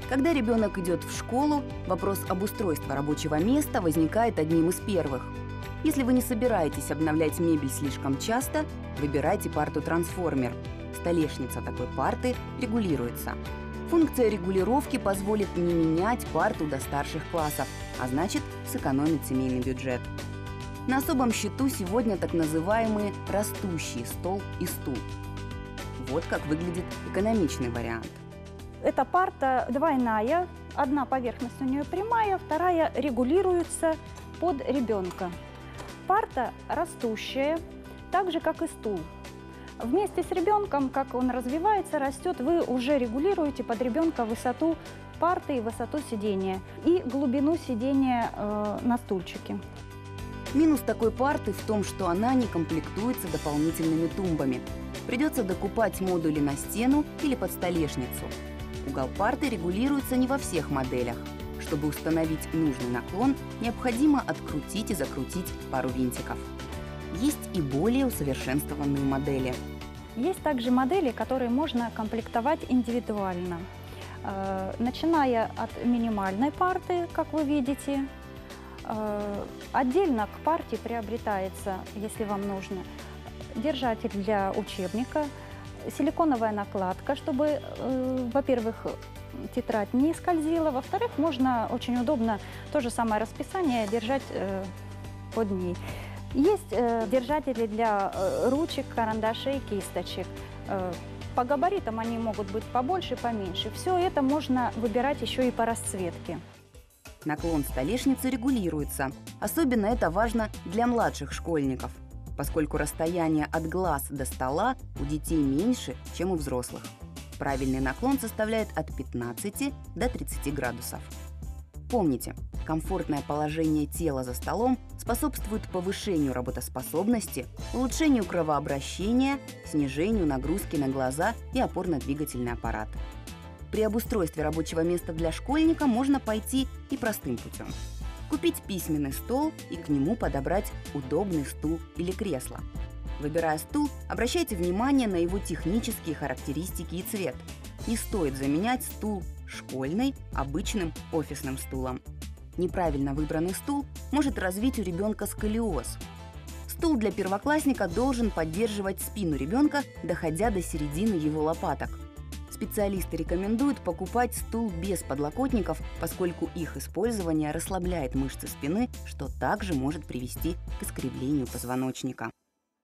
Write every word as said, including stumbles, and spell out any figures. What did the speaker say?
Когда ребенок идет в школу, вопрос обустройства рабочего места возникает одним из первых. Если вы не собираетесь обновлять мебель слишком часто, выбирайте парту-трансформер. Столешница такой парты регулируется. Функция регулировки позволит не менять парту до старших классов, а значит сэкономить семейный бюджет. На особом счету сегодня так называемые растущие стол и стул. Вот как выглядит экономичный вариант. Эта парта двойная, одна поверхность у нее прямая, вторая регулируется под ребенка. Парта растущая, так же как и стул. Вместе с ребенком, как он развивается, растет, вы уже регулируете под ребенка высоту парты и высоту сидения, и глубину сидения э, на стульчике. Минус такой парты в том, что она не комплектуется дополнительными тумбами. Придется докупать модули на стену или под столешницу. Угол парты регулируется не во всех моделях. Чтобы установить нужный наклон, необходимо открутить и закрутить пару винтиков. Есть и более усовершенствованные модели. Есть также модели, которые можно комплектовать индивидуально. Э, начиная от минимальной парты, как вы видите, э, отдельно к парте приобретается, если вам нужно, держатель для учебника, силиконовая накладка, чтобы, э, во-первых, тетрадь не скользила, во-вторых, можно очень удобно то же самое расписание держать э, под ней. Есть э, держатели для э, ручек, карандашей, кисточек. Э, по габаритам они могут быть побольше, поменьше. Все это можно выбирать еще и по расцветке. Наклон столешницы регулируется. Особенно это важно для младших школьников, поскольку расстояние от глаз до стола у детей меньше, чем у взрослых. Правильный наклон составляет от пятнадцати до тридцати градусов. Помните, комфортное положение тела за столом способствует повышению работоспособности, улучшению кровообращения, снижению нагрузки на глаза и опорно-двигательный аппарат. При обустройстве рабочего места для школьника можно пойти и простым путем. Купить письменный стол и к нему подобрать удобный стул или кресло. Выбирая стул, обращайте внимание на его технические характеристики и цвет. Не стоит заменять стул школьный обычным офисным стулом. Неправильно выбранный стул может развить у ребенка сколиоз. Стул для первоклассника должен поддерживать спину ребенка, доходя до середины его лопаток. Специалисты рекомендуют покупать стул без подлокотников, поскольку их использование расслабляет мышцы спины, что также может привести к искривлению позвоночника.